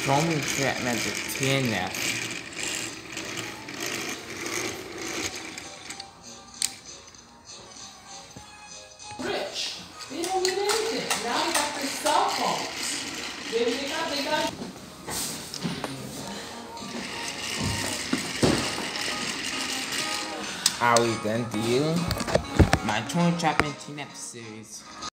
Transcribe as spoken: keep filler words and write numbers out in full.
Tomy and trackmaster ten now. Rich. They don't need anything. Now they got their cell phones. They, they got, they got. Are we done deal? My Tomy and trackmaster ten episode series.